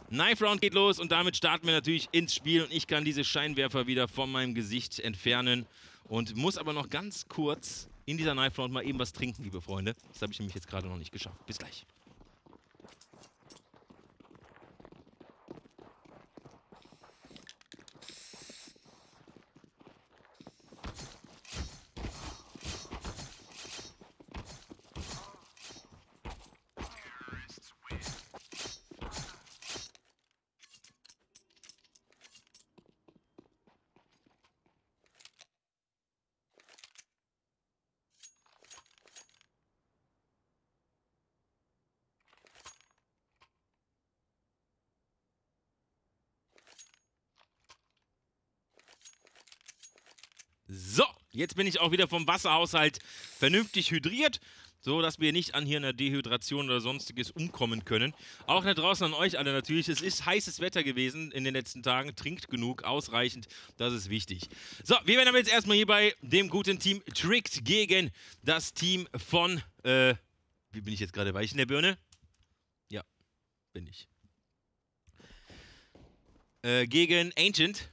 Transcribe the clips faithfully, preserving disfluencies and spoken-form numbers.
Knife Round geht los und damit starten wir natürlich ins Spiel und ich kann diese Scheinwerfer wieder von meinem Gesicht entfernen und muss aber noch ganz kurz in dieser Knife Round mal eben was trinken, liebe Freunde. Das habe ich nämlich jetzt gerade noch nicht geschafft. Bis gleich. So, jetzt bin ich auch wieder vom Wasserhaushalt vernünftig hydriert, so dass wir nicht an hier einer Dehydration oder sonstiges umkommen können. Auch da draußen an euch alle natürlich, es ist heißes Wetter gewesen in den letzten Tagen, trinkt genug, ausreichend, das ist wichtig. So, wir werden aber jetzt erstmal hier bei dem guten Team Tricked gegen das Team von, äh, wie bin ich jetzt gerade, weich in der Birne? Ja, bin ich. Äh, gegen Ancient.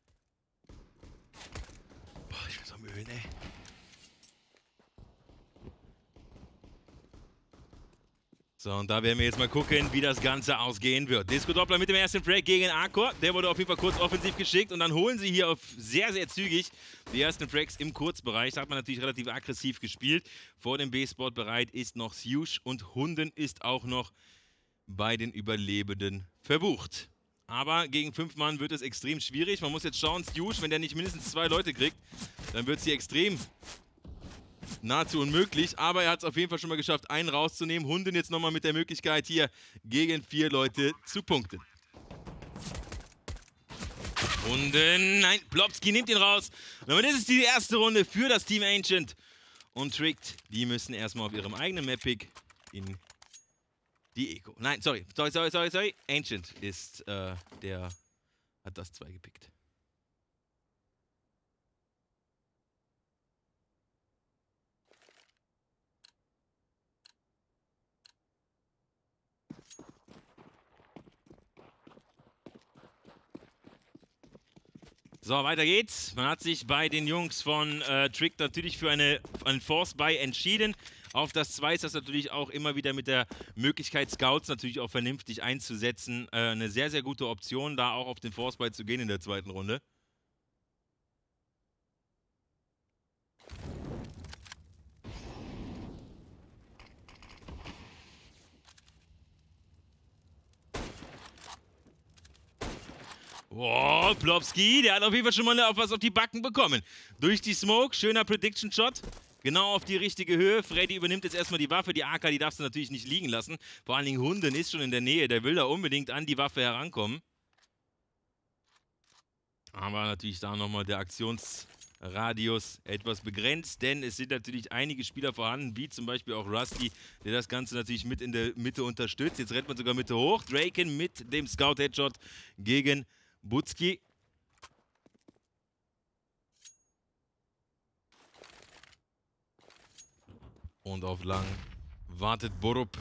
Ey. So, und da werden wir jetzt mal gucken, wie das Ganze ausgehen wird. Disco Doppler mit dem ersten Frag gegen Arcor. Der wurde auf jeden Fall kurz offensiv geschickt und dann holen sie hier auf sehr, sehr zügig die ersten Frags im Kurzbereich. Da hat man natürlich relativ aggressiv gespielt. Vor dem B-Spot bereit ist noch Siush und Hunden ist auch noch bei den Überlebenden verbucht. Aber gegen fünf Mann wird es extrem schwierig. Man muss jetzt schauen, Siush, wenn der nicht mindestens zwei Leute kriegt, dann wird es hier extrem nahezu unmöglich. Aber er hat es auf jeden Fall schon mal geschafft, einen rauszunehmen. Hunden jetzt nochmal mit der Möglichkeit, hier gegen vier Leute zu punkten. Hunden, nein, Plopski nimmt ihn raus. Und damit ist es die erste Runde für das Team Ancient. Und Tricked, die müssen erstmal auf ihrem eigenen Map-Pick in die Eco. Nein, sorry, sorry, sorry, sorry, sorry. Ancient ist, äh, der hat das zwei gepickt. So, weiter geht's. Man hat sich bei den Jungs von äh, Tricked natürlich für eine, einen Force-Buy entschieden. Auf das zwei ist das natürlich auch immer wieder mit der Möglichkeit, Scouts natürlich auch vernünftig einzusetzen. Äh, eine sehr, sehr gute Option, da auch auf den Force-Buy zu gehen in der zweiten Runde. Wow, Plopski, der hat auf jeden Fall schon mal auf was auf die Backen bekommen. Durch die Smoke, schöner Prediction-Shot. Genau auf die richtige Höhe. Freddy übernimmt jetzt erstmal die Waffe. Die A K, die darfst du natürlich nicht liegen lassen. Vor allen Dingen Hunden ist schon in der Nähe. Der will da unbedingt an die Waffe herankommen. Aber natürlich da nochmal der Aktionsradius etwas begrenzt. Denn es sind natürlich einige Spieler vorhanden, wie zum Beispiel auch Rusty, der das Ganze natürlich mit in der Mitte unterstützt. Jetzt rennt man sogar Mitte hoch. Draken mit dem Scout-Headshot gegen Butzki. Und auf lang wartet Borup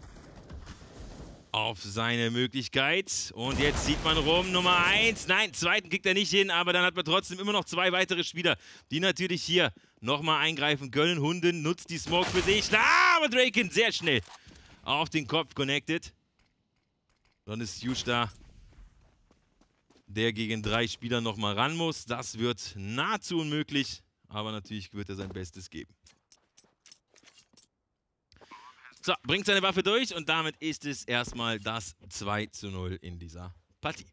auf seine Möglichkeit. Und jetzt sieht man rum, Nummer eins. Nein, zweiten kriegt er nicht hin, aber dann hat man trotzdem immer noch zwei weitere Spieler, die natürlich hier nochmal eingreifen können. Hunden nutzt die Smoke für sich. Na, aber Draken sehr schnell auf den Kopf connected. Dann ist Siush da, der gegen drei Spieler nochmal ran muss. Das wird nahezu unmöglich, aber natürlich wird er sein Bestes geben. So, bringt seine Waffe durch und damit ist es erstmal das zwei zu null in dieser Partie.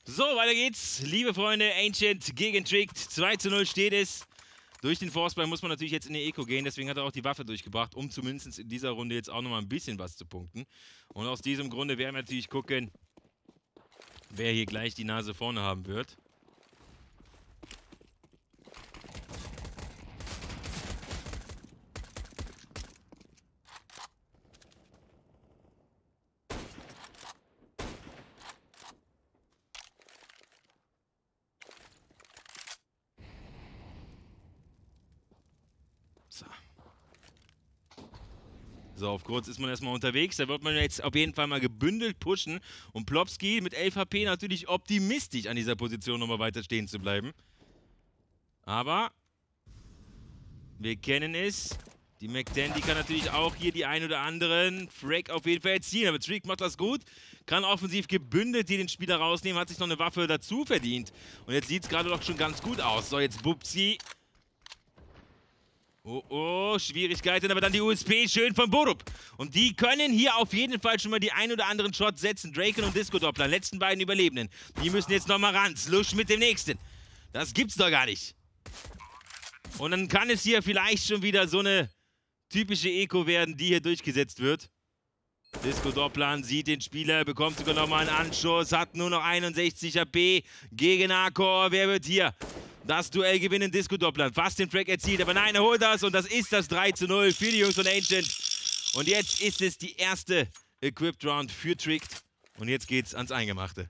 So, weiter geht's. Liebe Freunde, Ancient gegen Tricked. zwei zu null steht es. Durch den Forcebuy muss man natürlich jetzt in die Eco gehen, deswegen hat er auch die Waffe durchgebracht, um zumindest in dieser Runde jetzt auch nochmal ein bisschen was zu punkten. Und aus diesem Grunde werden wir natürlich gucken, wer hier gleich die Nase vorne haben wird. So. So, auf kurz ist man erstmal unterwegs. Da wird man jetzt auf jeden Fall mal gebündelt pushen. Und Plopski mit elf H P natürlich optimistisch an dieser Position nochmal weiter stehen zu bleiben. Aber wir kennen es. Die McDandy kann natürlich auch hier die ein oder anderen Frag auf jeden Fall erzielen. Aber Trick macht das gut. Kann offensiv gebündelt hier den Spieler rausnehmen. Hat sich noch eine Waffe dazu verdient. Und jetzt sieht es gerade doch schon ganz gut aus. So, jetzt Bubzi. Oh, oh, Schwierigkeiten, aber dann die U S P schön von Borup. Und die können hier auf jeden Fall schon mal die ein oder anderen Shots setzen. Draken und Disco Doppler, letzten beiden Überlebenden. Die müssen jetzt nochmal ran. Slush mit dem nächsten. Das gibt's doch gar nicht. Und dann kann es hier vielleicht schon wieder so eine typische Eco werden, die hier durchgesetzt wird. Disco Doppler sieht den Spieler, bekommt sogar nochmal einen Anschuss, hat nur noch einundsechzig H P gegen Arcor. Wer wird hier das Duell gewinnen? Disco Doppler fast den Frag erzielt, aber nein, er holt das und das ist das drei zu null für die Jungs von Ancient. Und jetzt ist es die erste Equipped Round für Tricked und jetzt geht's ans Eingemachte.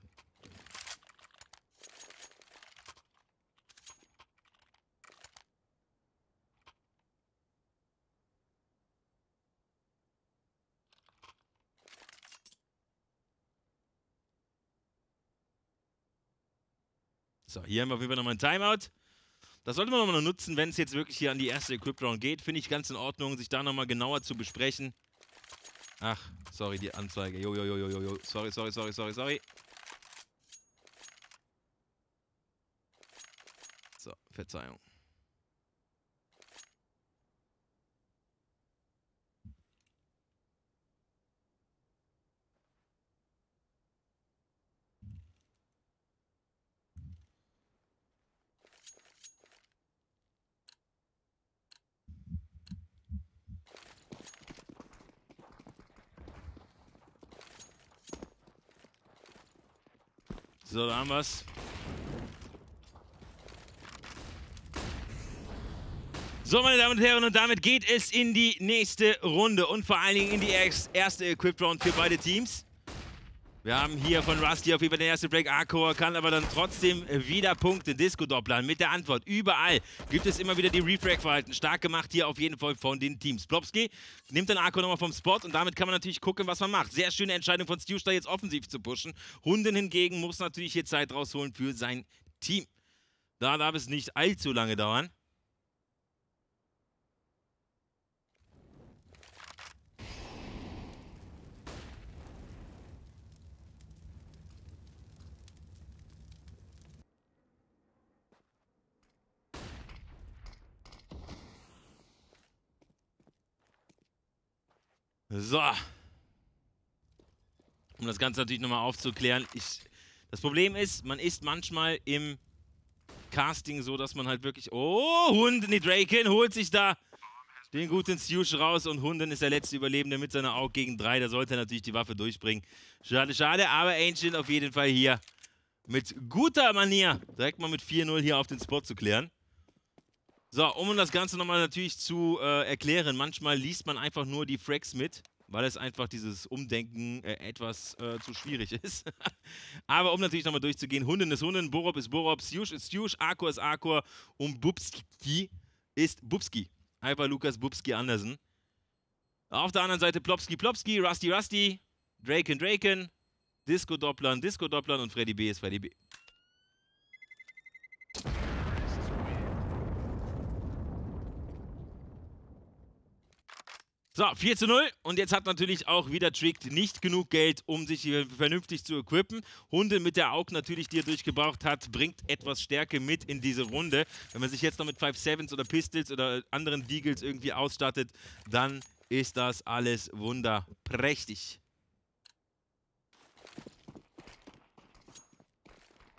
So, hier haben wir auf jeden Fall nochmal ein Timeout. Das sollte man nochmal nutzen, wenn es jetzt wirklich hier an die erste Equipped Round geht. Finde ich ganz in Ordnung, sich da nochmal genauer zu besprechen. Ach, sorry, die Anzeige. Jo, jo, jo, jo, jo. Sorry, sorry, sorry, sorry, sorry. So, Verzeihung. So, da haben wir's. So, meine Damen und Herren, und damit geht es in die nächste Runde und vor allen Dingen in die erste Equipped Round für beide Teams. Wir haben hier von Rusty auf jeden Fall den ersten Break. Arcor kann aber dann trotzdem wieder Punkte. Disco Doppler mit der Antwort. Überall gibt es immer wieder die Refrag-Verhalten. Stark gemacht hier auf jeden Fall von den Teams. Plopski nimmt dann Arcor nochmal vom Spot und damit kann man natürlich gucken, was man macht. Sehr schöne Entscheidung von Stewstar, jetzt offensiv zu pushen. Hunden hingegen muss natürlich hier Zeit rausholen für sein Team. Da darf es nicht allzu lange dauern. So. Um das Ganze natürlich nochmal aufzuklären. Ich, das Problem ist, man ist manchmal im Casting so, dass man halt wirklich... Oh, Hunden, die Draken holt sich da den guten Stewsch raus und Hunden ist der letzte Überlebende mit seiner Aug gegen drei. Da sollte er natürlich die Waffe durchbringen. Schade, schade, aber Ancient auf jeden Fall hier mit guter Manier direkt mal mit vier null hier auf den Spot zu klären. So, um das Ganze nochmal natürlich zu äh, erklären, manchmal liest man einfach nur die Frags mit, weil es einfach dieses Umdenken äh, etwas äh, zu schwierig ist. Aber um natürlich nochmal durchzugehen, Hunden ist Hunden, Borup ist Borup, Stewsch ist Stewsch, Arcor ist Arcor und Bubski ist Bubski. Hyper Lukas Bubski Andersen. Auf der anderen Seite Plopski Plopski, Rusty Rusty, Draken Draken, Disco Dopplern, Disco Dopplern und Freddy B ist Freddy B. So, vier zu null und jetzt hat natürlich auch wieder Tricked nicht genug Geld, um sich hier vernünftig zu equippen. Hunde mit der Aug natürlich, die er durchgebraucht hat, bringt etwas Stärke mit in diese Runde. Wenn man sich jetzt noch mit Five Sevens oder Pistols oder anderen Deagles irgendwie ausstattet, dann ist das alles wunderprächtig.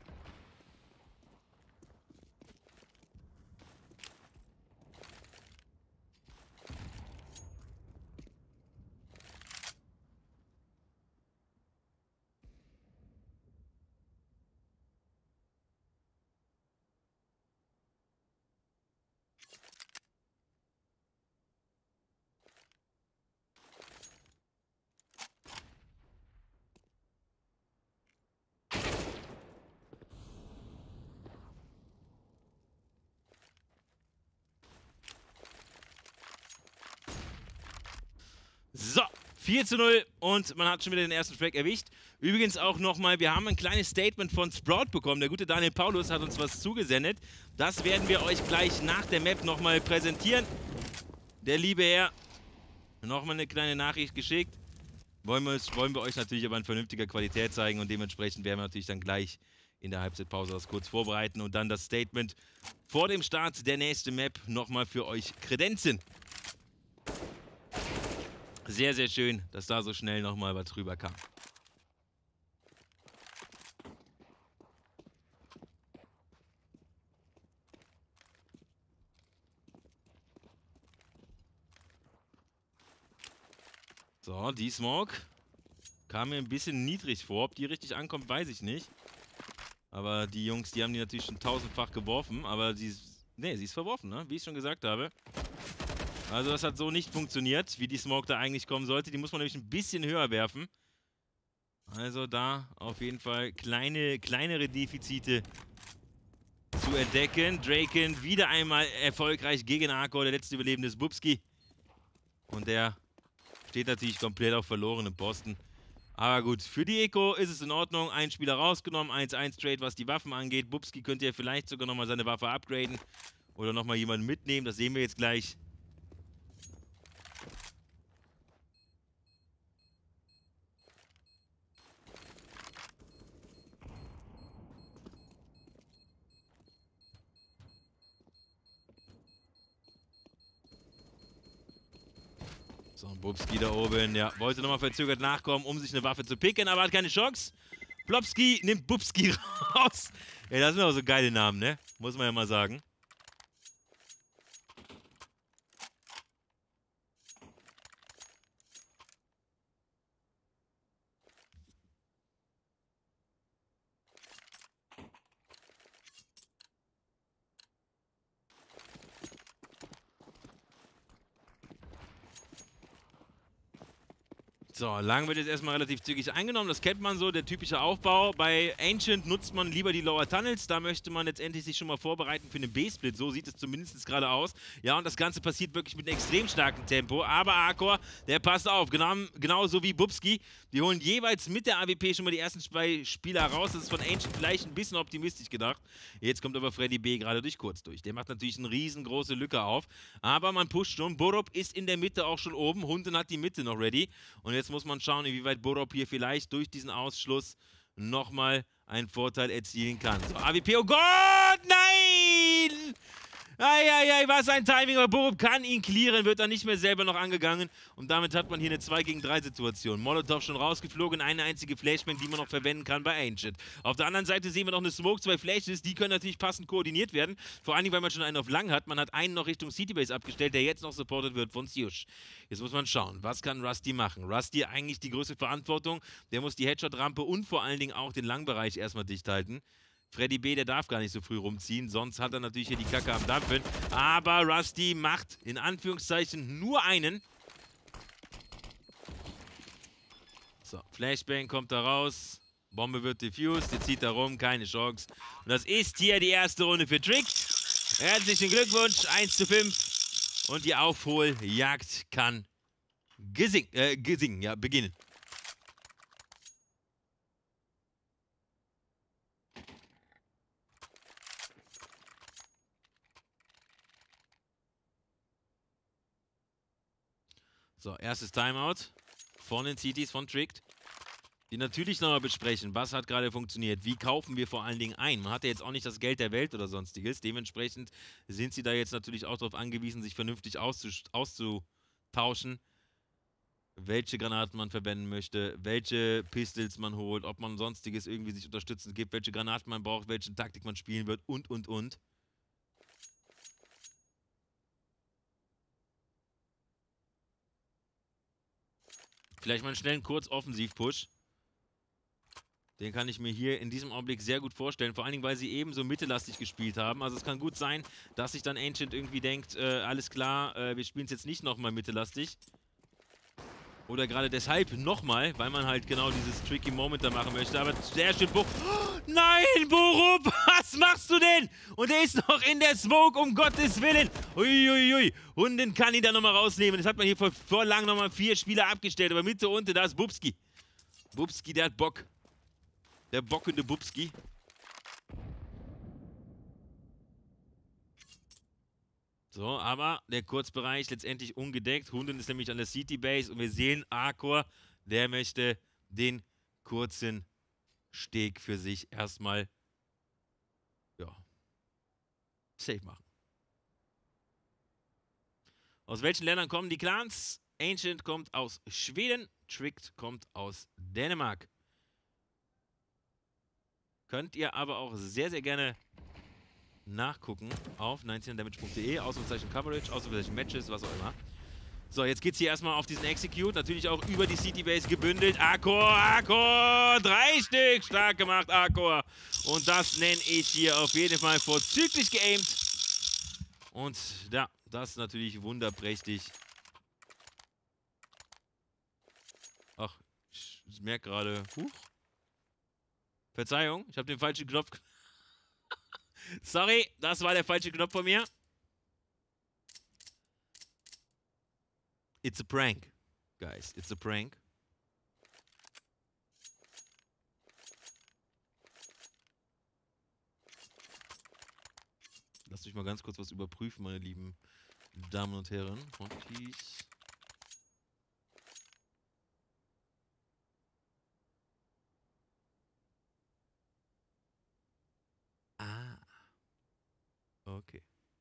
So, vier zu null und man hat schon wieder den ersten Frag erwischt. Übrigens auch nochmal, wir haben ein kleines Statement von Sprout bekommen. Der gute Daniel Paulus hat uns was zugesendet. Das werden wir euch gleich nach der Map nochmal präsentieren. Der liebe Herr, nochmal eine kleine Nachricht geschickt. Wollen wir, wollen wir euch natürlich aber in vernünftiger Qualität zeigen und dementsprechend werden wir natürlich dann gleich in der Halbzeitpause das kurz vorbereiten und dann das Statement vor dem Start der nächsten Map nochmal für euch kredenzen. Sehr, sehr schön, dass da so schnell nochmal was drüber kam. So, die Smoke kam mir ein bisschen niedrig vor. Ob die richtig ankommt, weiß ich nicht. Aber die Jungs, die haben die natürlich schon tausendfach geworfen. Aber sie ist, nee, sie ist verworfen, ne? Wie ich schon gesagt habe. Also das hat so nicht funktioniert, wie die Smoke da eigentlich kommen sollte. Die muss man nämlich ein bisschen höher werfen. Also da auf jeden Fall kleine, kleinere Defizite zu entdecken. Draken wieder einmal erfolgreich gegen Arcor. Der letzte Überlebende ist Bubski. Und der steht natürlich komplett auf verlorenem Posten. Aber gut, für die Eco ist es in Ordnung. Ein Spieler rausgenommen, eins eins Trade, was die Waffen angeht. Bubski könnte ja vielleicht sogar nochmal seine Waffe upgraden. Oder nochmal jemanden mitnehmen, das sehen wir jetzt gleich. So, Bubski da oben, ja, wollte nochmal verzögert nachkommen, um sich eine Waffe zu picken, aber hat keine Chance. Plopski nimmt Bubski raus. Ey, das sind auch so geile Namen, ne? Muss man ja mal sagen. So, lang wird jetzt erstmal relativ zügig eingenommen. Das kennt man so, der typische Aufbau. Bei Ancient nutzt man lieber die Lower Tunnels. Da möchte man letztendlich sich schon mal vorbereiten für einen B-Split. So sieht es zumindest gerade aus. Ja, und das Ganze passiert wirklich mit einem extrem starken Tempo. Aber Arcor, der passt auf. Genau, genauso wie Bubski. Die holen jeweils mit der A W P schon mal die ersten zwei Spieler raus. Das ist von Ancient vielleicht ein bisschen optimistisch gedacht. Jetzt kommt aber Freddy B gerade durch kurz durch. Der macht natürlich eine riesengroße Lücke auf. Aber man pusht schon. Borup ist in der Mitte auch schon oben. Hunden hat die Mitte noch ready. Und jetzt muss man schauen, inwieweit Borup hier vielleicht durch diesen Ausschluss nochmal einen Vorteil erzielen kann. So, A W P, oh Gott, nein! Eieiei, was ein Timing, aber Borup kann ihn clearen, wird dann nicht mehr selber noch angegangen und damit hat man hier eine zwei gegen drei Situation. Molotov schon rausgeflogen, eine einzige Flashbang, die man noch verwenden kann bei Ancient. Auf der anderen Seite sehen wir noch eine Smoke, zwei Flashes, die können natürlich passend koordiniert werden, vor allem, weil man schon einen auf lang hat. Man hat einen noch Richtung Citybase abgestellt, der jetzt noch supported wird von Siush. Jetzt muss man schauen, was kann Rusty machen? Rusty eigentlich die größte Verantwortung, der muss die Headshot-Rampe und vor allen Dingen auch den Langbereich erstmal dicht halten. Freddy B, der darf gar nicht so früh rumziehen, sonst hat er natürlich hier die Kacke am Dampfen. Aber Rusty macht in Anführungszeichen nur einen. So, Flashbang kommt da raus. Bombe wird diffused, jetzt zieht er rum, keine Chance. Und das ist hier die erste Runde für Trick. Herzlichen Glückwunsch, eins zu fünf. Und die Aufholjagd kann gesing, äh, gesingen, ja, beginnen. So, erstes Timeout von den Cities, von Tricked. Die natürlich nochmal besprechen, was hat gerade funktioniert, wie kaufen wir vor allen Dingen ein. Man hat ja jetzt auch nicht das Geld der Welt oder sonstiges, dementsprechend sind sie da jetzt natürlich auch darauf angewiesen, sich vernünftig auszutauschen, welche Granaten man verwenden möchte, welche Pistols man holt, ob man sonstiges irgendwie sich unterstützend gibt, welche Granaten man braucht, welche Taktik man spielen wird und, und, und. Vielleicht mal einen schnellen Kurz-Offensiv-Push. Den kann ich mir hier in diesem Augenblick sehr gut vorstellen. Vor allen Dingen, weil sie eben so mittellastig gespielt haben. Also es kann gut sein, dass sich dann Ancient irgendwie denkt, äh, alles klar, äh, wir spielen es jetzt nicht nochmal mittellastig. Oder gerade deshalb nochmal, weil man halt genau dieses Tricky Moment da machen möchte. Aber sehr schön, Bo oh, nein, Borup, was machst du denn? Und er ist noch in der Smoke, um Gottes Willen. Uiuiui, ui, ui. Hunden kann ihn da nochmal rausnehmen. Das hat man hier vor, vor lang nochmal vier Spieler abgestellt. Aber Mitte unten, da ist Bubski. Bubski, der hat Bock. Der bockende Bubski. So, aber der Kurzbereich letztendlich ungedeckt. Hunden ist nämlich an der City Base und wir sehen Arcor, der möchte den kurzen Steg für sich erstmal, ja, safe machen. Aus welchen Ländern kommen die Clans? Ancient kommt aus Schweden, Tricked kommt aus Dänemark. Könnt ihr aber auch sehr, sehr gerne nachgucken auf neunzehn damage punkt de, Ausrufezeichen Coverage, Ausrufezeichen Matches, was auch immer. So, jetzt geht's hier erstmal auf diesen Execute, natürlich auch über die City Base gebündelt. Arcor, Arcor, drei Stück, stark gemacht, Arcor. Und das nenne ich hier auf jeden Fall vorzüglich geaimt. Und ja, das ist natürlich wunderprächtig. Ach, ich merke gerade, huch. Verzeihung, ich habe den falschen Knopf. Sorry, das war der falsche Knopf von mir. It's a prank, guys. It's a prank. Lasst mich mal ganz kurz was überprüfen, meine lieben Damen und Herren. Hotkeys. Ah. Okay.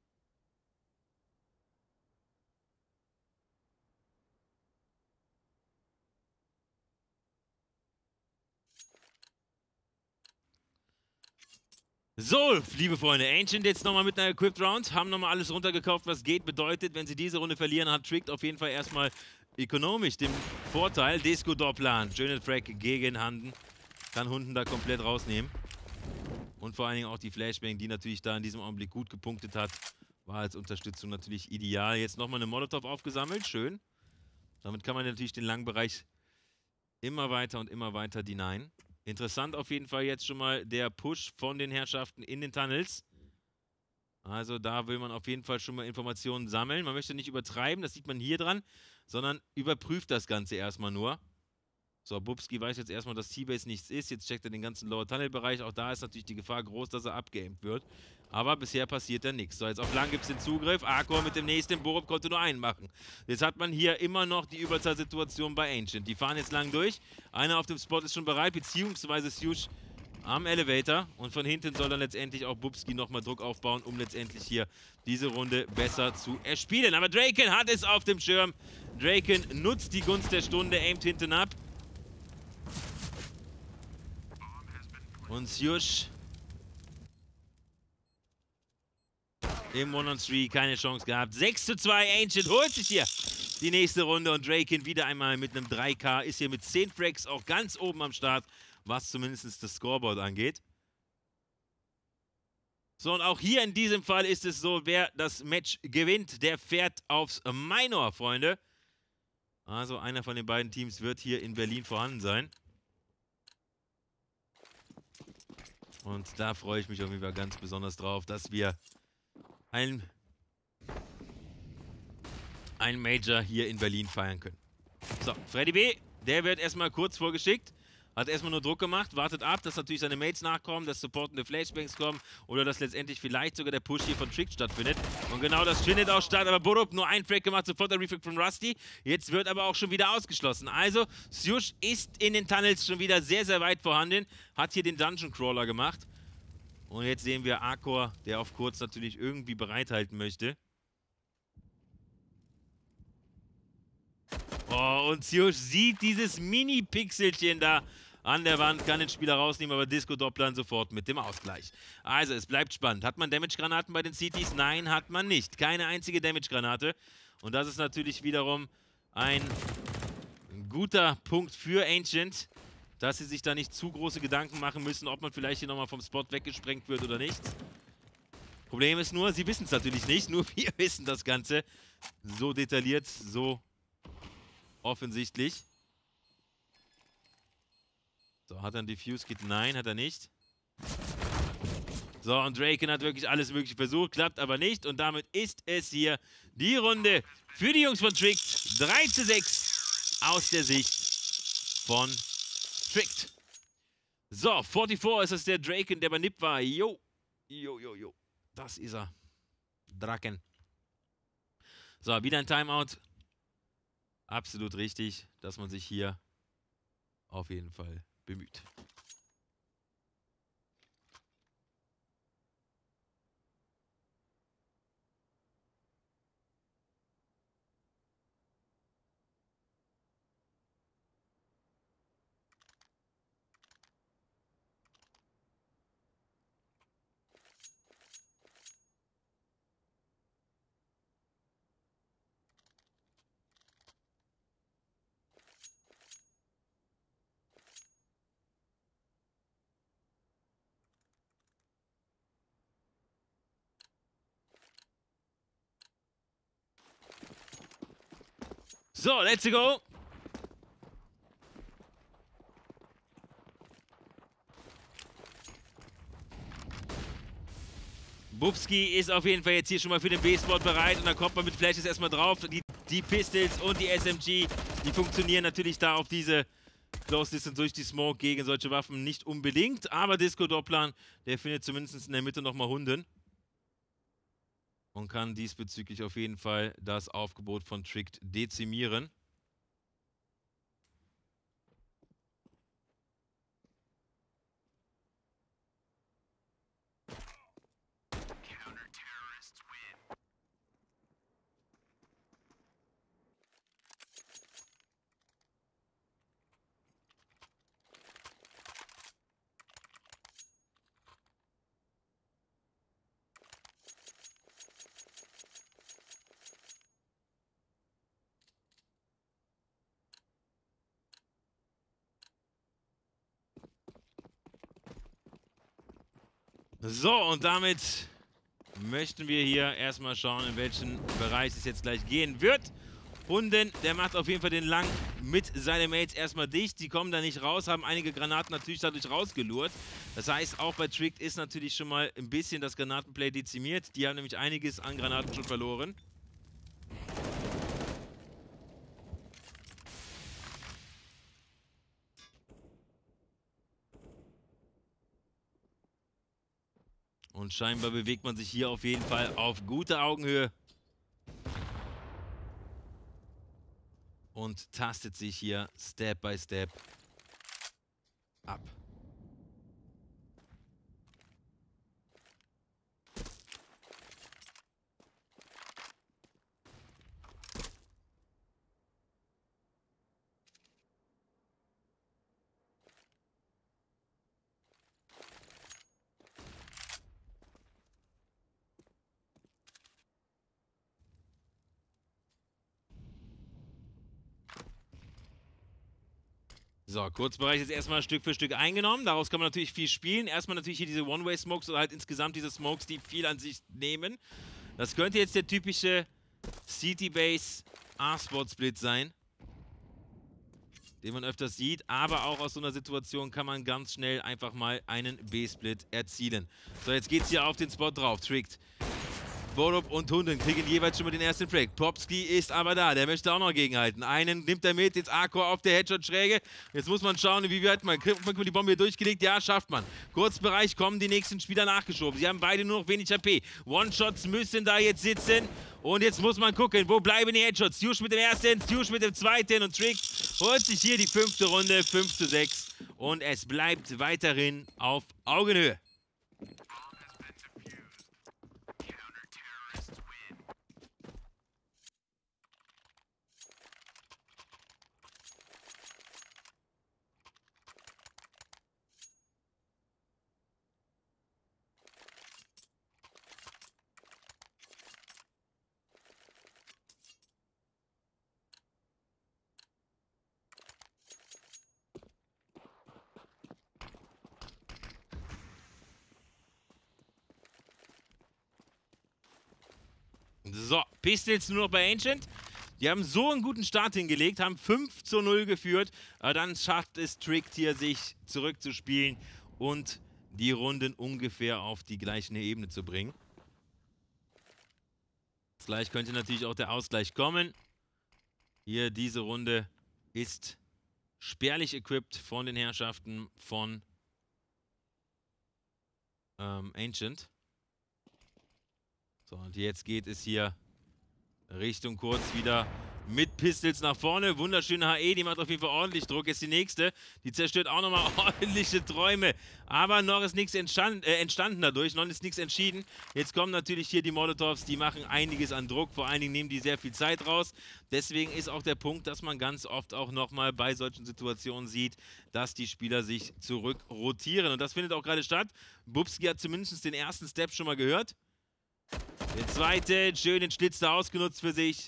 So, liebe Freunde, Ancient jetzt nochmal mit einer Equipped Round, haben nochmal alles runtergekauft, was geht. Bedeutet, wenn sie diese Runde verlieren, hat Tricked auf jeden Fall erstmal ökonomisch den Vorteil. Disco Doppler, Journal Frag gegen Handen, kann Hunden da komplett rausnehmen. Und vor allen Dingen auch die Flashbang, die natürlich da in diesem Augenblick gut gepunktet hat, war als Unterstützung natürlich ideal. Jetzt nochmal eine Molotov aufgesammelt, schön. Damit kann man natürlich den langen Bereich immer weiter und immer weiter denyen. Interessant auf jeden Fall jetzt schon mal der Push von den Herrschaften in den Tunnels. Also da will man auf jeden Fall schon mal Informationen sammeln. Man möchte nicht übertreiben, das sieht man hier dran, sondern überprüft das Ganze erstmal nur. So, Bubski weiß jetzt erstmal, dass T-Base nichts ist. Jetzt checkt er den ganzen Lower-Tunnel-Bereich. Auch da ist natürlich die Gefahr groß, dass er abgeaimt wird. Aber bisher passiert da nichts. So, jetzt auf lang gibt es den Zugriff. Arcor mit dem nächsten. Borup konnte nur einen machen. Jetzt hat man hier immer noch die Überzahlsituation bei Ancient. Die fahren jetzt lang durch. Einer auf dem Spot ist schon bereit, beziehungsweise Suge am Elevator. Und von hinten soll dann letztendlich auch Bubski nochmal Druck aufbauen, um letztendlich hier diese Runde besser zu erspielen. Aber Draken hat es auf dem Schirm. Draken nutzt die Gunst der Stunde, aimt hinten ab. Und Suge im One-on-Three keine Chance gehabt. sechs zu zwei, Ancient holt sich hier die nächste Runde und Draken wieder einmal mit einem drei K ist hier mit zehn Frags auch ganz oben am Start, was zumindest das Scoreboard angeht. So, und auch hier in diesem Fall ist es so, wer das Match gewinnt, der fährt aufs Minor, Freunde. Also einer von den beiden Teams wird hier in Berlin vorhanden sein. Und da freue ich mich auf jeden Fall ganz besonders drauf, dass wir ein, ein Major hier in Berlin feiern können. So, Freddy B., der wird erstmal kurz vorgeschickt. Hat erstmal nur Druck gemacht, wartet ab, dass natürlich seine Mates nachkommen, dass supportende Flashbangs kommen oder dass letztendlich vielleicht sogar der Push hier von Tricked stattfindet. Und genau das findet auch statt, aber Borup nur ein Frag gemacht, sofort der Refrag von Rusty. Jetzt wird aber auch schon wieder ausgeschlossen. Also, Suge ist in den Tunnels schon wieder sehr, sehr weit vorhanden, hat hier den Dungeon Crawler gemacht. Und jetzt sehen wir Arcor, der auf kurz natürlich irgendwie bereithalten möchte. Oh, und Suge sieht dieses Mini-Pixelchen da an der Wand, kann den Spieler rausnehmen, aber Disco Doppler sofort mit dem Ausgleich. Also, es bleibt spannend. Hat man Damage-Granaten bei den C Ts? Nein, hat man nicht. Keine einzige Damage-Granate. Und das ist natürlich wiederum ein guter Punkt für Ancient, dass sie sich da nicht zu große Gedanken machen müssen, ob man vielleicht hier nochmal vom Spot weggesprengt wird oder nicht. Problem ist nur, sie wissen es natürlich nicht, nur wir wissen das Ganze so detailliert, so offensichtlich. So, hat er einen Diffuse-Kit? Nein, hat er nicht. So, und Draken hat wirklich alles Mögliche versucht, klappt aber nicht. Und damit ist es hier die Runde für die Jungs von Tricked. drei zu sechs aus der Sicht von Tricked. So, vierundvierzig ist es der Draken, der bei Nip war. Jo, jo, jo, jo. Das ist er. Draken. So, wieder ein Timeout. Absolut richtig, dass man sich hier auf jeden Fall bemüht. So, let's go. Bubski ist auf jeden Fall jetzt hier schon mal für den B-Spot bereit und da kommt man mit Flashes erstmal drauf. Die, die Pistols und die S M G, die funktionieren natürlich da auf diese Close Distance durch die Smoke gegen solche Waffen nicht unbedingt. Aber Disco Doppler, der findet zumindest in der Mitte nochmal Hunden. Und kann diesbezüglich auf jeden Fall das Aufgebot von Tricked dezimieren. So, und damit möchten wir hier erstmal schauen, in welchen Bereich es jetzt gleich gehen wird. Hunden, der macht auf jeden Fall den Lang mit seinen Mates erstmal dicht. Die kommen da nicht raus, haben einige Granaten natürlich dadurch rausgelurrt. Das heißt, auch bei Tricked ist natürlich schon mal ein bisschen das Granatenplay dezimiert. Die haben nämlich einiges an Granaten schon verloren. Und scheinbar bewegt man sich hier auf jeden Fall auf gute Augenhöhe. Und tastet sich hier Step by Step ab. So, Kurzbereich ist erstmal Stück für Stück eingenommen. Daraus kann man natürlich viel spielen. Erstmal natürlich hier diese One-Way-Smokes oder halt insgesamt diese Smokes, die viel an sich nehmen. Das könnte jetzt der typische City-Base A-Spot-Split sein, den man öfters sieht. Aber auch aus so einer Situation kann man ganz schnell einfach mal einen B-Split erzielen. So, jetzt geht's hier auf den Spot drauf. Tricked. Borup und Hunden kriegen jeweils schon mal den ersten Frag. Popski ist aber da, der möchte auch noch gegenhalten. Einen nimmt er mit, jetzt Arcor auf der Headshot-Schräge. Jetzt muss man schauen, wie weit man, kriegt man die Bombe hier durchgelegt. Ja, schafft man. Kurzbereich kommen die nächsten Spieler nachgeschoben. Sie haben beide nur noch wenig H P. One-Shots müssen da jetzt sitzen. Und jetzt muss man gucken, wo bleiben die Headshots. Stewsch mit dem ersten, Stewsch mit dem zweiten und Tricked holt sich hier die fünfte Runde, fünf zu sechs. Und es bleibt weiterhin auf Augenhöhe. So, Pistols nur noch bei Ancient. Die haben so einen guten Start hingelegt, haben fünf zu null geführt, aber dann schafft es Tricked hier, sich zurückzuspielen und die Runden ungefähr auf die gleiche Ebene zu bringen. Gleich könnte natürlich auch der Ausgleich kommen. Hier, diese Runde ist spärlich equipped von den Herrschaften von ähm, Ancient. So, und jetzt geht es hier Richtung kurz wieder mit Pistols nach vorne. Wunderschöne H E, die macht auf jeden Fall ordentlich Druck. Jetzt die nächste. Die zerstört auch nochmal ordentliche Träume. Aber noch ist nichts entstand, äh, entstanden dadurch. Noch ist nichts entschieden. Jetzt kommen natürlich hier die Molotovs. Die machen einiges an Druck. Vor allen Dingen nehmen die sehr viel Zeit raus. Deswegen ist auch der Punkt, dass man ganz oft auch nochmal bei solchen Situationen sieht, dass die Spieler sich zurück rotieren. Und das findet auch gerade statt. Bubski hat zumindest den ersten Step schon mal gehört. Der zweite, schön den Schlitz da ausgenutzt für sich.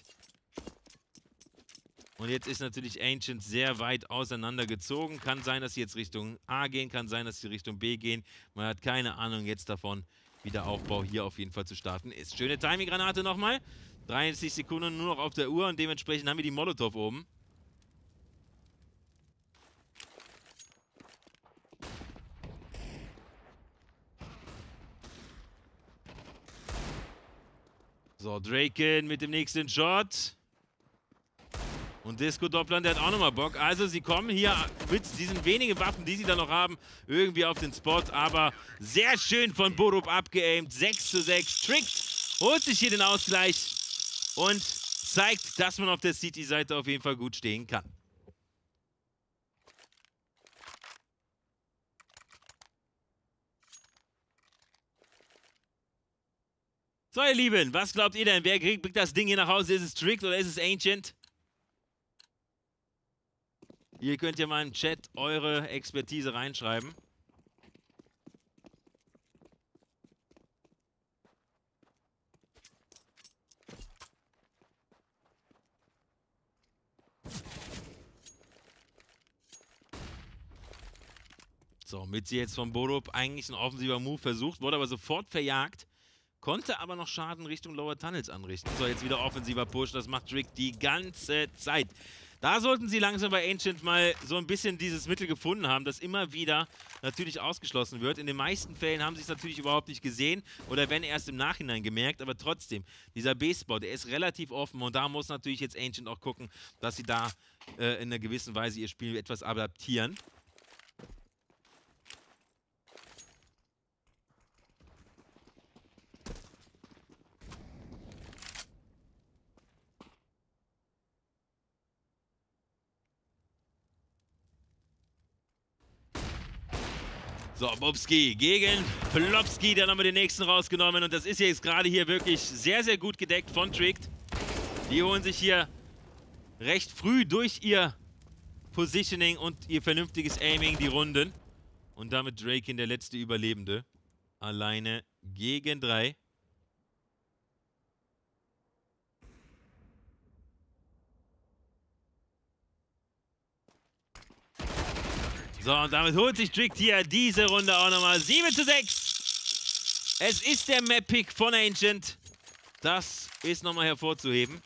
Und jetzt ist natürlich Ancient sehr weit auseinandergezogen. Kann sein, dass sie jetzt Richtung A gehen, kann sein, dass sie Richtung B gehen. Man hat keine Ahnung jetzt davon, wie der Aufbau hier auf jeden Fall zu starten ist. Schöne Timing-Granate nochmal. dreiundsechzig Sekunden nur noch auf der Uhr und dementsprechend haben wir die Molotov oben. So, Draken mit dem nächsten Shot. Und Disco Doppler, der hat auch nochmal Bock. Also sie kommen hier mit diesen wenigen Waffen, die sie da noch haben, irgendwie auf den Spot. Aber sehr schön von Borup abgeaimt. sechs zu sechs. Tricked holt sich hier den Ausgleich und zeigt, dass man auf der City-Seite auf jeden Fall gut stehen kann. So, ihr Lieben, was glaubt ihr denn? Wer kriegt das Ding hier nach Hause? Ist es Tricked oder ist es Ancient? Ihr könnt ja mal im Chat eure Expertise reinschreiben. So, mit sie jetzt von Borup eigentlich ein offensiver Move versucht, wurde aber sofort verjagt. Konnte aber noch Schaden Richtung Lower Tunnels anrichten. So, jetzt wieder offensiver Push. Das macht Trick die ganze Zeit. Da sollten sie langsam bei Ancient mal so ein bisschen dieses Mittel gefunden haben, das immer wieder natürlich ausgeschlossen wird. In den meisten Fällen haben sie es natürlich überhaupt nicht gesehen oder wenn erst im Nachhinein gemerkt. Aber trotzdem, dieser B-Spot, der ist relativ offen und da muss natürlich jetzt Ancient auch gucken, dass sie da äh, in einer gewissen Weise ihr Spiel etwas adaptieren. So, Bubski gegen Plopski, dann haben wir den nächsten rausgenommen und das ist jetzt gerade hier wirklich sehr, sehr gut gedeckt von Tricked. Die holen sich hier recht früh durch ihr Positioning und ihr vernünftiges Aiming die Runden. Und damit Draken der letzte Überlebende. Alleine gegen drei. So, und damit holt sich Tricked hier diese Runde auch nochmal. sieben zu sechs. Es ist der Map-Pick von Ancient. Das ist nochmal hervorzuheben.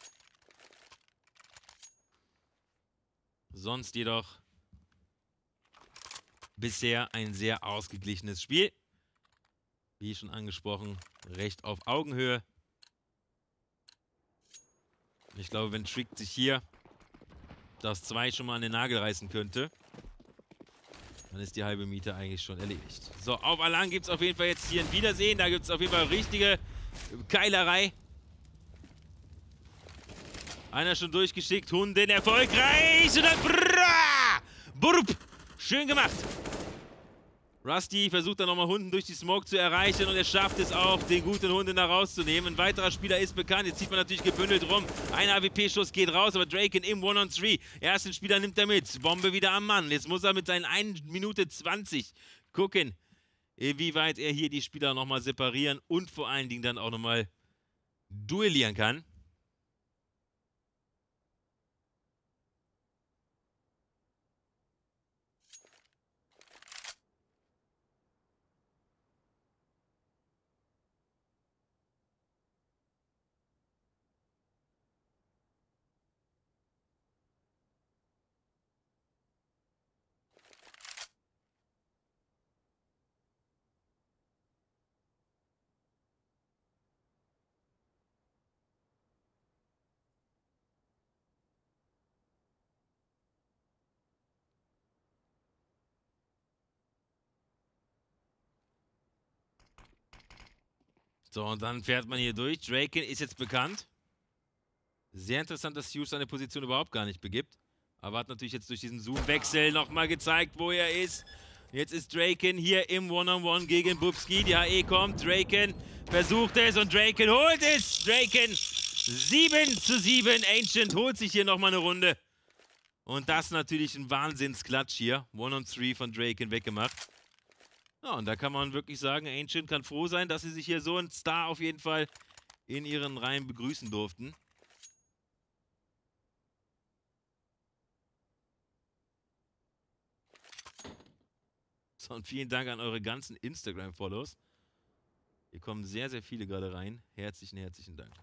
Sonst jedoch bisher ein sehr ausgeglichenes Spiel. Wie schon angesprochen, recht auf Augenhöhe. Ich glaube, wenn Tricked sich hier das zwei schon mal an den Nagel reißen könnte, dann ist die halbe Miete eigentlich schon erledigt. So, auf Alarm gibt es auf jeden Fall jetzt hier ein Wiedersehen. Da gibt es auf jeden Fall richtige Keilerei. Einer schon durchgeschickt. Hunden erfolgreich. Und dann brrrr, burp. Schön gemacht. Rusty versucht dann nochmal Hunden durch die Smoke zu erreichen und er schafft es auch, den guten Hunden da rauszunehmen. Ein weiterer Spieler ist bekannt, jetzt zieht man natürlich gebündelt rum. Ein A W P-Schuss geht raus, aber Draken im one on three. Ersten Spieler nimmt er mit, Bombe wieder am Mann. Jetzt muss er mit seinen eine Minute zwanzig gucken, wie weit er hier die Spieler nochmal separieren und vor allen Dingen dann auch nochmal duellieren kann. So, und dann fährt man hier durch. Draken ist jetzt bekannt. Sehr interessant, dass Hughes seine Position überhaupt gar nicht begibt. Aber hat natürlich jetzt durch diesen Zoom-Wechsel nochmal gezeigt, wo er ist. Jetzt ist Draken hier im One-on-One gegen Bubski. Die H E kommt. Draken versucht es und Draken holt es. Draken sieben zu sieben. Ancient holt sich hier nochmal eine Runde. Und das natürlich ein Wahnsinnsklatsch hier. one on three von Draken weggemacht. Ja, und da kann man wirklich sagen, Ancient kann froh sein, dass sie sich hier so einen Star auf jeden Fall in ihren Reihen begrüßen durften. So, und vielen Dank an eure ganzen Instagram-Follows. Hier kommen sehr, sehr viele gerade rein. Herzlichen, herzlichen Dank.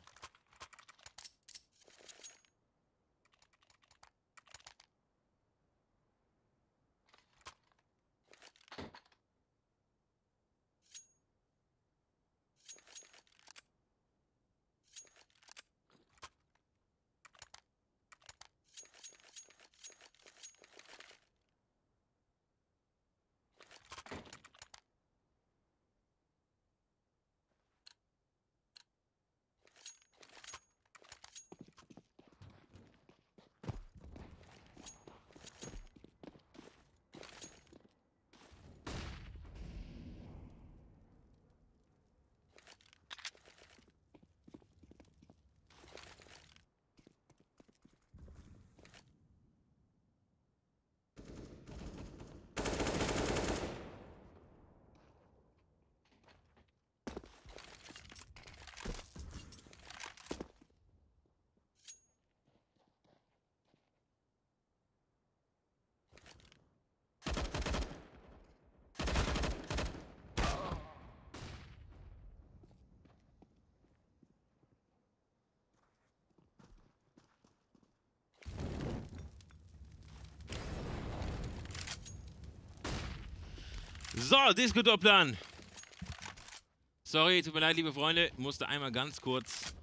So, Disco-Dopplan. Sorry, tut mir leid, liebe Freunde. Musste einmal ganz kurz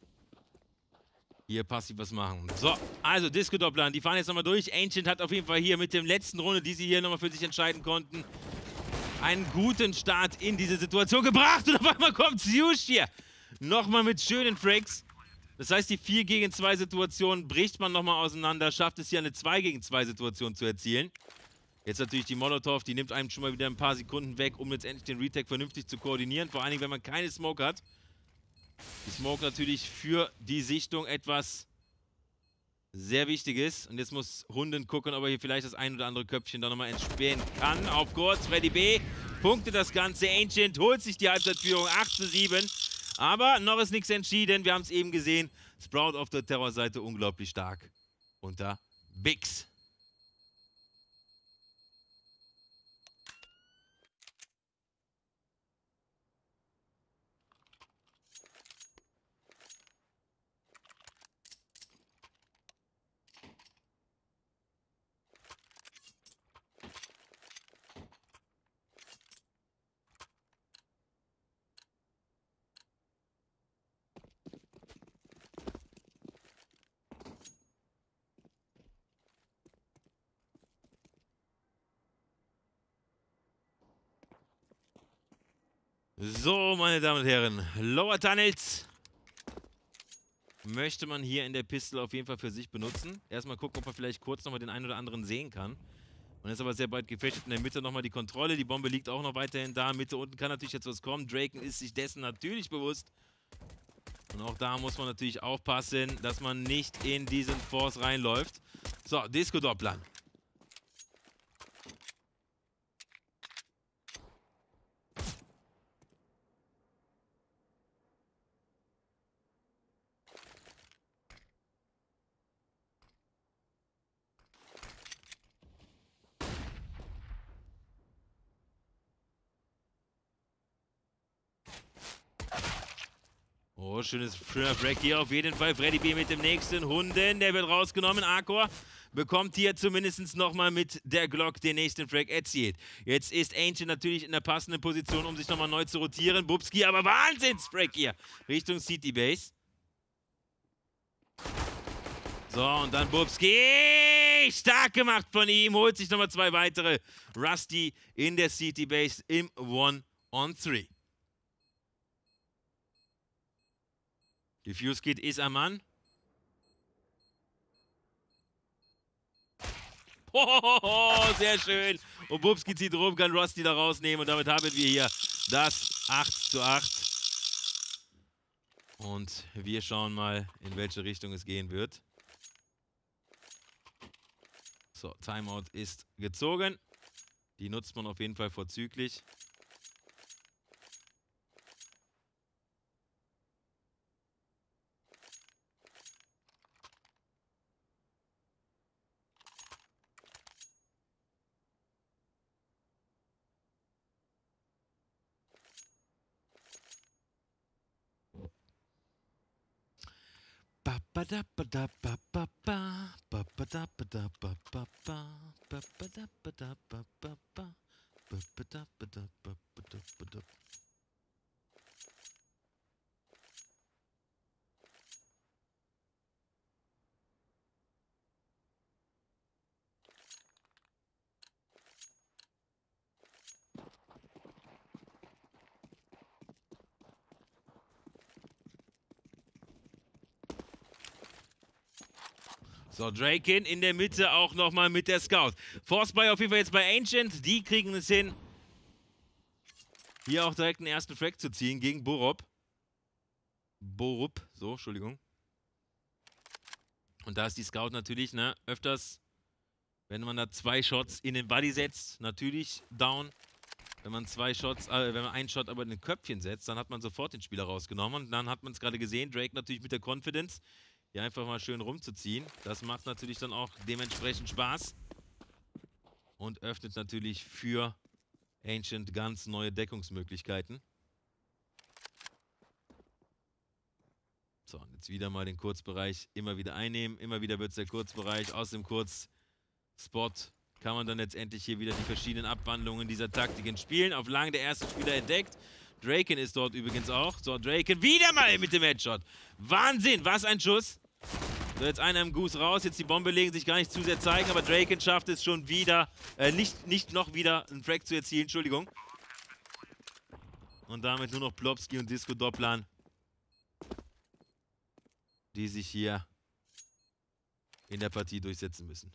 hier passiv was machen. So, also Disco-Dopplan. Die fahren jetzt nochmal durch. Ancient hat auf jeden Fall hier mit der letzten Runde, die sie hier nochmal für sich entscheiden konnten, einen guten Start in diese Situation gebracht. Und auf einmal kommt Zeus hier. Nochmal mit schönen Frags. Das heißt, die vier gegen zwei Situation bricht man nochmal auseinander, schafft es hier eine zwei gegen zwei Situation zu erzielen. Jetzt natürlich die Molotov, die nimmt einem schon mal wieder ein paar Sekunden weg, um letztendlich den Retake vernünftig zu koordinieren. Vor allen Dingen, wenn man keine Smoke hat. Die Smoke natürlich für die Sichtung etwas sehr Wichtiges. Und jetzt muss Hunden gucken, ob er hier vielleicht das ein oder andere Köpfchen da nochmal entsperren kann. Auf kurz, Freddy B. Punkte das Ganze. Ancient holt sich die Halbzeitführung acht zu sieben. Aber noch ist nichts entschieden. Wir haben es eben gesehen. Sprout auf der Terrorseite unglaublich stark unterwegs. So, meine Damen und Herren, Lower Tunnels möchte man hier in der Pistol auf jeden Fall für sich benutzen. Erstmal gucken, ob man vielleicht kurz nochmal den einen oder anderen sehen kann. Man ist aber sehr breit gefächert. In der Mitte nochmal die Kontrolle. Die Bombe liegt auch noch weiterhin da. Mitte unten kann natürlich jetzt was kommen. Draken ist sich dessen natürlich bewusst. Und auch da muss man natürlich aufpassen, dass man nicht in diesen Force reinläuft. So, Disco-Doppler. Oh, schönes, schöner Break hier auf jeden Fall. Freddy B mit dem nächsten Hunden. Der wird rausgenommen. Arcor bekommt hier zumindest nochmal mit der Glock den nächsten Frag erzielt. Jetzt ist Ancient natürlich in der passenden Position, um sich nochmal neu zu rotieren. Bubski, aber Wahnsinns-Frag hier Richtung City Base. So, und dann Bubski. Stark gemacht von ihm. Holt sich nochmal zwei weitere. Rusty in der City Base im one on three. Diffuse Kit ist am Mann. Hohoho, sehr schön. Und Bubski zieht rum, kann Rusty da rausnehmen. Und damit haben wir hier das acht zu acht. Und wir schauen mal, in welche Richtung es gehen wird. So, Timeout ist gezogen. Die nutzt man auf jeden Fall vorzüglich. So, Draken in der Mitte auch nochmal mit der Scout. Forcebuy auf jeden Fall jetzt bei Ancient. Die kriegen es hin, hier auch direkt den ersten Frag zu ziehen gegen Borup. Borup, so, Entschuldigung. Und da ist die Scout natürlich, ne, öfters, wenn man da zwei Shots in den Body setzt, natürlich down. Wenn man zwei Shots, äh, wenn man einen Shot aber in ein Köpfchen setzt, dann hat man sofort den Spieler rausgenommen. Und dann hat man es gerade gesehen, Drake natürlich mit der Confidence, hier einfach mal schön rumzuziehen. Das macht natürlich dann auch dementsprechend Spaß. Und öffnet natürlich für Ancient ganz neue Deckungsmöglichkeiten. So, und jetzt wieder mal den Kurzbereich immer wieder einnehmen. Immer wieder wird es der Kurzbereich. Aus dem Kurzspot kann man dann letztendlich hier wieder die verschiedenen Abwandlungen dieser Taktiken spielen. Auf lang der erste Spieler entdeckt. Draken ist dort übrigens auch. So, Draken wieder mal mit dem Headshot. Wahnsinn, was ein Schuss. So, jetzt einer im Goose raus. Jetzt die Bombe legen, sich gar nicht zu sehr zeigen. Aber Draken schafft es schon wieder, äh, nicht, nicht noch wieder einen Frag zu erzielen. Entschuldigung. Und damit nur noch Plopski und Disco Dopplan, die sich hier in der Partie durchsetzen müssen.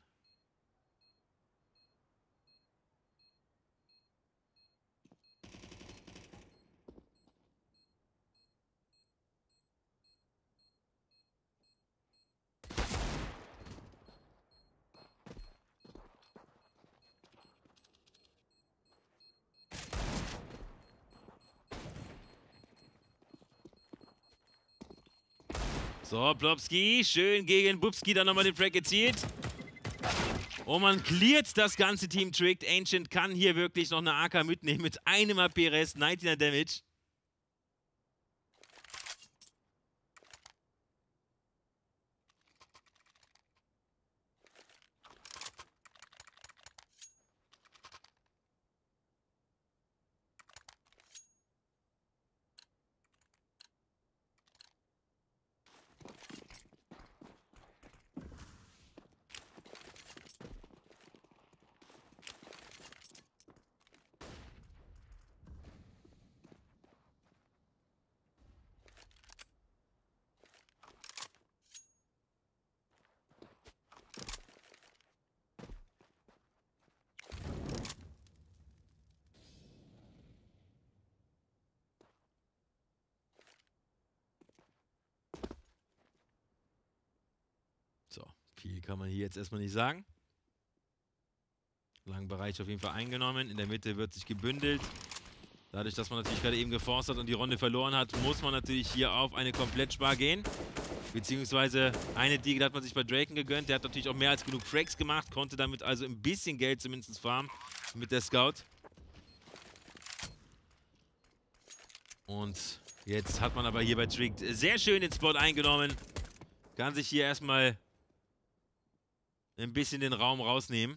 So, Plopski, schön gegen Bubski dann nochmal den Frag erzielt. Und man cleart das ganze Team Tricked. Ancient kann hier wirklich noch eine A K mitnehmen mit einem A P-Rest, neunzehner Damage. So, viel kann man hier jetzt erstmal nicht sagen. Langen Bereich auf jeden Fall eingenommen. In der Mitte wird sich gebündelt. Dadurch, dass man natürlich gerade eben geforst hat und die Runde verloren hat, muss man natürlich hier auf eine Komplettspar gehen. Beziehungsweise eine Deagle hat man sich bei Draken gegönnt. Der hat natürlich auch mehr als genug Frags gemacht, konnte damit also ein bisschen Geld zumindest farmen mit der Scout. Und jetzt hat man aber hier bei Tricked sehr schön den Spot eingenommen. Kann sich hier erstmal ein bisschen den Raum rausnehmen.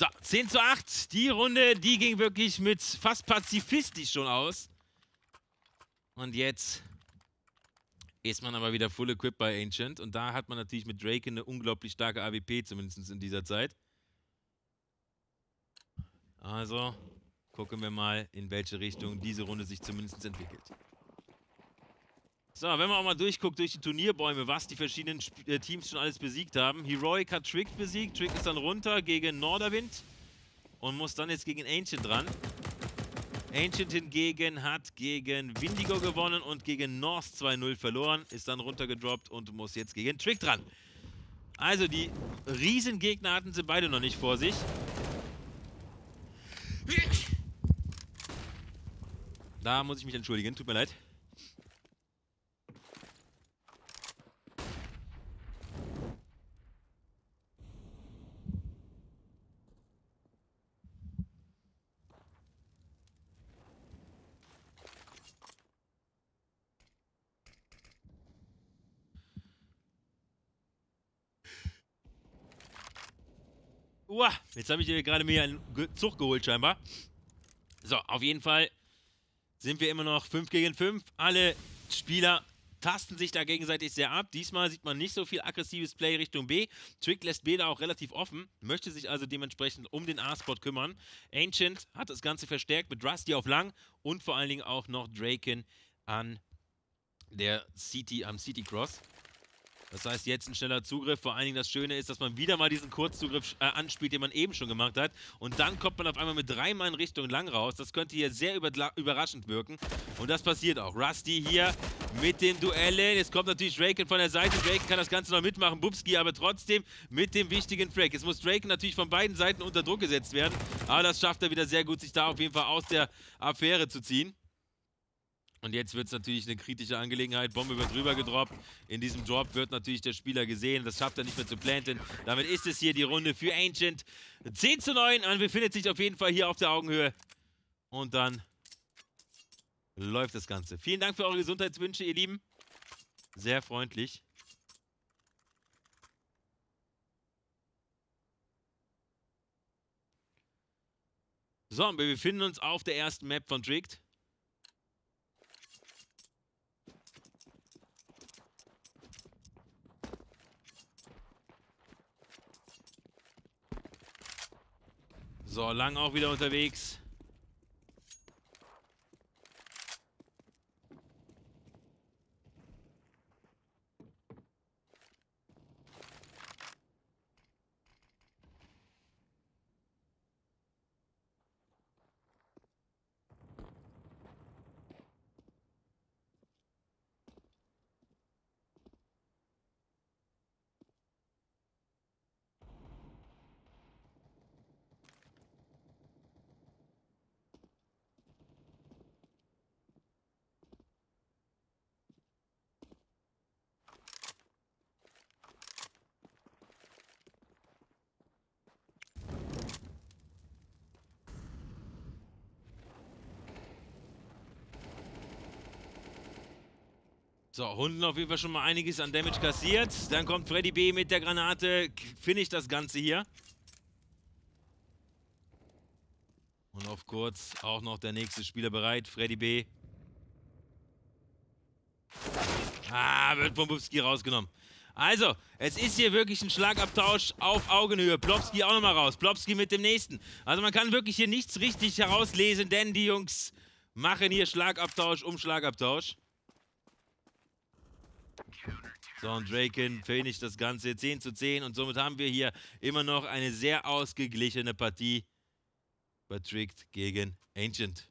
So, zehn zu acht. Die Runde, die ging wirklich mit fast pazifistisch schon aus. Und jetzt ist man aber wieder full equipped bei Ancient. Und da hat man natürlich mit Drake eine unglaublich starke A W P, zumindest in dieser Zeit. Also gucken wir mal, in welche Richtung diese Runde sich zumindest entwickelt. So, wenn man auch mal durchguckt durch die Turnierbäume, was die verschiedenen Sp äh, Teams schon alles besiegt haben. Heroic hat Trick besiegt. Trick ist dann runter gegen Norderwind und muss dann jetzt gegen Ancient ran. Ancient hingegen hat gegen Windigo gewonnen und gegen North zwei null verloren. Ist dann runtergedroppt und muss jetzt gegen Trick dran. Also die Riesengegner hatten sie beide noch nicht vor sich. Da muss ich mich entschuldigen, tut mir leid. Uah, jetzt habe ich hier gerade mir einen Zug geholt scheinbar. So, auf jeden Fall sind wir immer noch fünf gegen fünf. Alle Spieler tasten sich da gegenseitig sehr ab. Diesmal sieht man nicht so viel aggressives Play Richtung B. Trick lässt B da auch relativ offen, möchte sich also dementsprechend um den A-Spot kümmern. Ancient hat das Ganze verstärkt mit Rusty auf lang und vor allen Dingen auch noch Draken an der City, am City Cross. Das heißt, jetzt ein schneller Zugriff. Vor allen Dingen das Schöne ist, dass man wieder mal diesen Kurzzugriff äh, anspielt, den man eben schon gemacht hat. Und dann kommt man auf einmal mit drei Mann Richtung lang raus. Das könnte hier sehr überraschend wirken. Und das passiert auch. Rusty hier mit dem Duelle. Jetzt kommt natürlich Draken von der Seite. Draken kann das Ganze noch mitmachen. Bubski aber trotzdem mit dem wichtigen Frag. Jetzt muss Draken natürlich von beiden Seiten unter Druck gesetzt werden. Aber das schafft er wieder sehr gut, sich da auf jeden Fall aus der Affäre zu ziehen. Und jetzt wird es natürlich eine kritische Angelegenheit. Bombe wird rüber gedroppt. In diesem Drop wird natürlich der Spieler gesehen. Das schafft er nicht mehr zu planten. Damit ist es hier die Runde für Ancient. zehn zu neun. Und befindet sich auf jeden Fall hier auf der Augenhöhe. Und dann läuft das Ganze. Vielen Dank für eure Gesundheitswünsche, ihr Lieben. Sehr freundlich. So, und wir befinden uns auf der ersten Map von Tricked. So, lang auch wieder unterwegs. So, Hunden auf jeden Fall schon mal einiges an Damage kassiert. Dann kommt Freddy B mit der Granate. Finisht das Ganze hier. Und auf kurz auch noch der nächste Spieler bereit. Freddy B. Ah, wird von Bubski rausgenommen. Also, es ist hier wirklich ein Schlagabtausch auf Augenhöhe. Plopski auch nochmal raus. Plopski mit dem nächsten. Also man kann wirklich hier nichts richtig herauslesen, denn die Jungs machen hier Schlagabtausch um Schlagabtausch. So, und Draken finisht das Ganze zehn zu zehn und somit haben wir hier immer noch eine sehr ausgeglichene Partie bei Tricked gegen Ancient.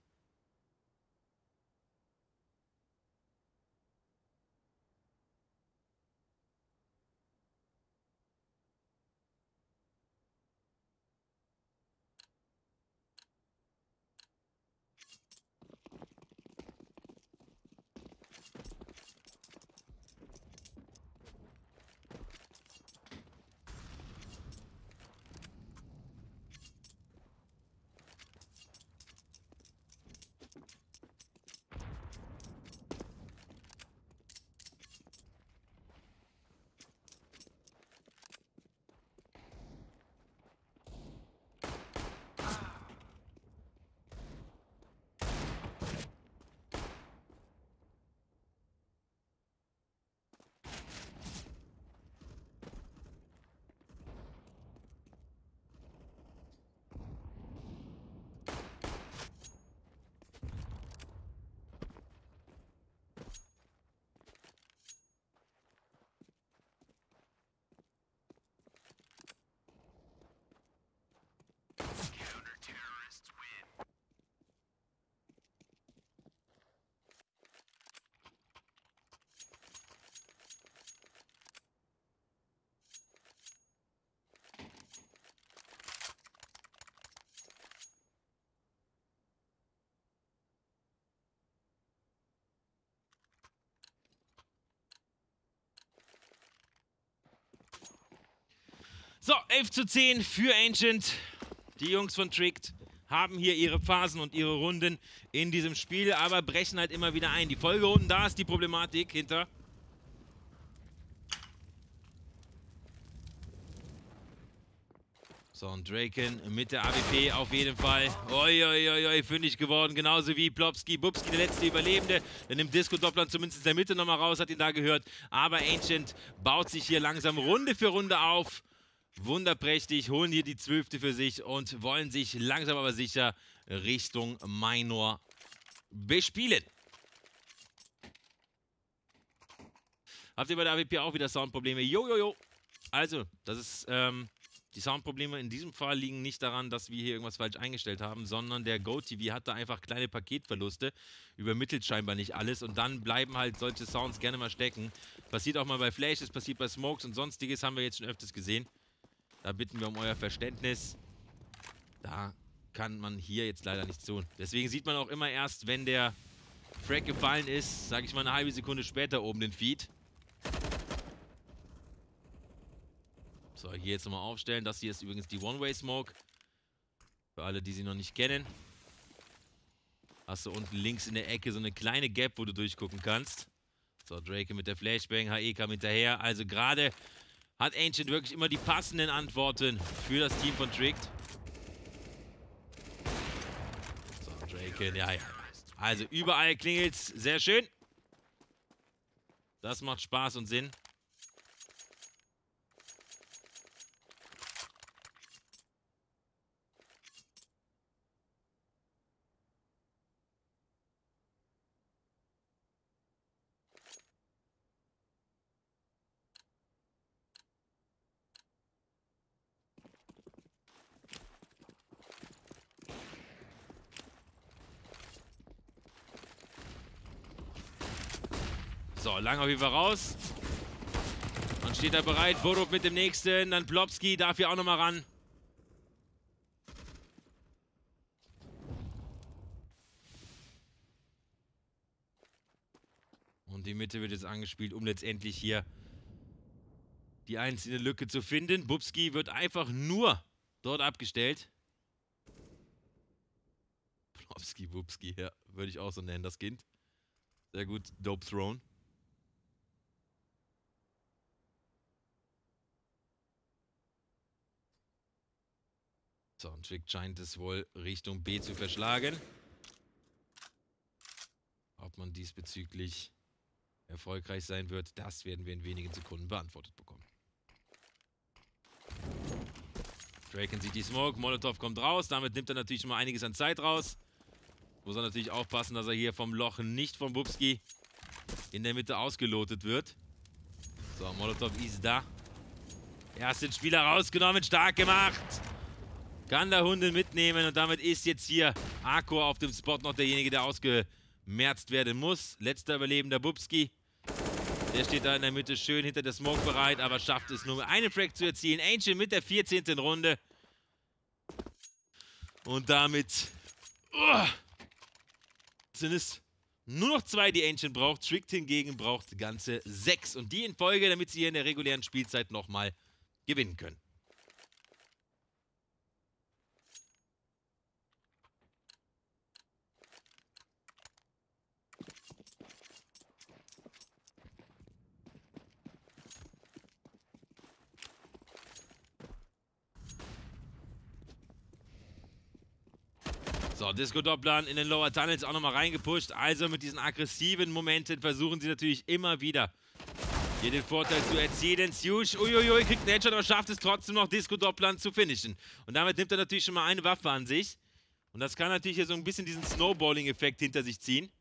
So, elf zu zehn für Ancient. Die Jungs von Tricked haben hier ihre Phasen und ihre Runden in diesem Spiel, aber brechen halt immer wieder ein. Die Folgerunden, da ist die Problematik hinter. So, und Draken mit der A W P auf jeden Fall. Uiuiui, fündig geworden, genauso wie Plopski. Bubski, der letzte Überlebende. Der nimmt Disco-Doppler zumindest in der Mitte nochmal raus, hat ihn da gehört. Aber Ancient baut sich hier langsam Runde für Runde auf. Wunderprächtig, holen hier die zwölfte für sich und wollen sich langsam aber sicher Richtung Minor bespielen. Habt ihr bei der A W P auch wieder Soundprobleme? Jojojo. Also, das ist, ähm... die Soundprobleme in diesem Fall liegen nicht daran, dass wir hier irgendwas falsch eingestellt haben, sondern der GoTV hat da einfach kleine Paketverluste, übermittelt scheinbar nicht alles und dann bleiben halt solche Sounds gerne mal stecken. Passiert auch mal bei Flashes, passiert bei Smokes und sonstiges, haben wir jetzt schon öfters gesehen. Da bitten wir um euer Verständnis. Da kann man hier jetzt leider nichts tun. Deswegen sieht man auch immer erst, wenn der Frag gefallen ist, sage ich mal eine halbe Sekunde später oben den Feed. So, hier jetzt nochmal aufstellen. Das hier ist übrigens die One-Way-Smoke. Für alle, die sie noch nicht kennen. Hast du unten links in der Ecke so eine kleine Gap, wo du durchgucken kannst. So, Drake mit der Flashbang, H E kam hinterher. Also gerade hat Ancient wirklich immer die passenden Antworten für das Team von Tricked. So, Drake, ja, ja. Also überall klingelt's. Sehr schön. Das macht Spaß und Sinn. So, lang auf jeden Fall raus. Und steht da bereit. Borup mit dem nächsten. Dann Plopski darf hier auch nochmal ran. Und die Mitte wird jetzt angespielt, um letztendlich hier die einzelne Lücke zu finden. Bubski wird einfach nur dort abgestellt. Plopski, Bubski, ja, würde ich auch so nennen, das Kind. Sehr gut, Dope Throne. So, und Trick scheint es wohl Richtung B zu verschlagen. Ob man diesbezüglich erfolgreich sein wird, das werden wir in wenigen Sekunden beantwortet bekommen. Draken sieht die Smoke, Molotov kommt raus, damit nimmt er natürlich schon mal einiges an Zeit raus. Muss er natürlich aufpassen, dass er hier vom Loch nicht vom Bubski in der Mitte ausgelotet wird. So, Molotov ist da. Ersten Spieler rausgenommen, stark gemacht. Kann der Hunde mitnehmen und damit ist jetzt hier Arcor auf dem Spot noch derjenige, der ausgemerzt werden muss. Letzter überlebender Bubski. Der steht da in der Mitte schön hinter der Smoke bereit, aber schafft es nur einen Frag zu erzielen. Ancient mit der vierzehnten Runde. Und damit oh, sind es nur noch zwei, die Ancient braucht. Tricked hingegen braucht ganze sechs. Und die in Folge, damit sie hier in der regulären Spielzeit nochmal gewinnen können. So, Disco-Doppler in den Lower Tunnels auch nochmal reingepusht. Also mit diesen aggressiven Momenten versuchen sie natürlich immer wieder hier den Vorteil zu erzielen. Suge, uiuiui, kriegt einen Headshot, aber schafft es trotzdem noch, Disco-Doppler zu finishen. Und damit nimmt er natürlich schon mal eine Waffe an sich. Und das kann natürlich hier so ein bisschen diesen Snowballing-Effekt hinter sich ziehen.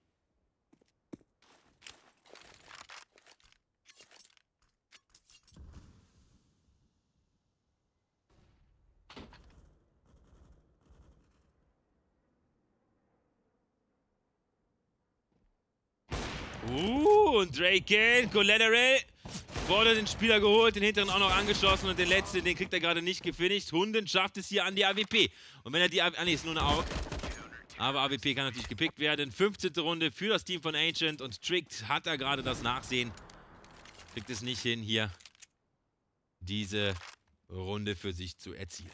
Uh, und Draken, Collateral, wurde den Spieler geholt, den hinteren auch noch angeschossen und den letzten, den kriegt er gerade nicht gefinisht. Hunden schafft es hier an die A W P. Und wenn er die A W P, ah ne, ist nur eine Aug. Aber A W P kann natürlich gepickt werden. fünfzehnte Runde für das Team von Ancient und Tricked hat er gerade das Nachsehen. Kriegt es nicht hin, hier diese Runde für sich zu erzielen.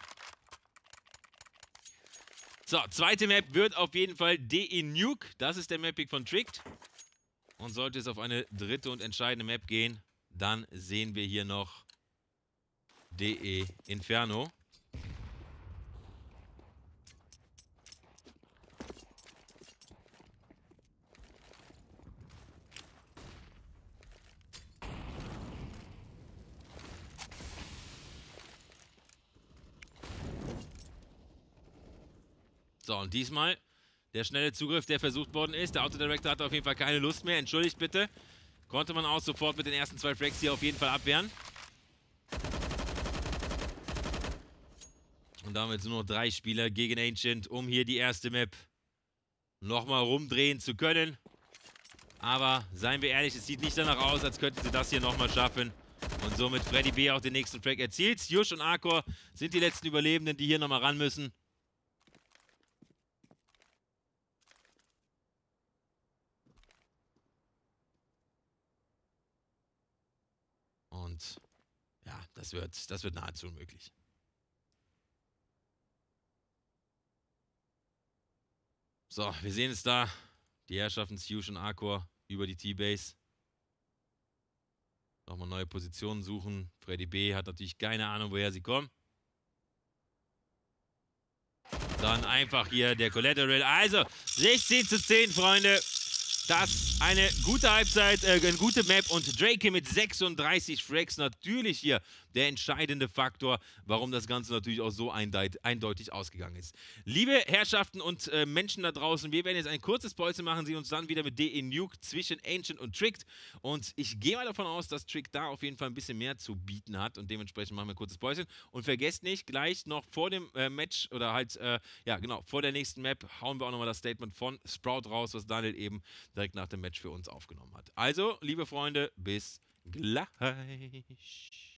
So, zweite Map wird auf jeden Fall D E Nuke. Das ist der Map-Pick von Tricked. Und sollte es auf eine dritte und entscheidende Map gehen, dann sehen wir hier noch D E Inferno. So, und diesmal der schnelle Zugriff, der versucht worden ist. Der Autodirector hatte auf jeden Fall keine Lust mehr. Entschuldigt bitte. Konnte man auch sofort mit den ersten zwei Frags hier auf jeden Fall abwehren. Und damit sind nur noch drei Spieler gegen Ancient, um hier die erste Map nochmal rumdrehen zu können. Aber seien wir ehrlich, es sieht nicht danach aus, als könnten sie das hier nochmal schaffen. Und somit Freddy B auch den nächsten Frag erzielt. Jush und Arcor sind die letzten Überlebenden, die hier nochmal ran müssen. Und ja, das wird, das wird nahezu unmöglich. So, wir sehen es da. Die Herrschaften Jush und Arcor über die T-Base. Nochmal neue Positionen suchen. Freddy B hat natürlich keine Ahnung, woher sie kommen. Dann einfach hier der Collateral. Also, sechzehn zu zehn, Freunde. Das eine gute Halbzeit, äh, eine gute Map und Drake mit sechsunddreißig Frags natürlich hier der entscheidende Faktor, warum das Ganze natürlich auch so eindeutig ausgegangen ist. Liebe Herrschaften und äh, Menschen da draußen, wir werden jetzt ein kurzes Päuschen machen, sehen uns dann wieder mit D E Nuke zwischen Ancient und Tricked und ich gehe mal davon aus, dass Tricked da auf jeden Fall ein bisschen mehr zu bieten hat und dementsprechend machen wir ein kurzes Päuschen und vergesst nicht, gleich noch vor dem äh, Match oder halt, äh, ja genau, vor der nächsten Map hauen wir auch nochmal das Statement von Sprout raus, was Daniel eben direkt nach dem Match für uns aufgenommen hat. Also, liebe Freunde, bis gleich.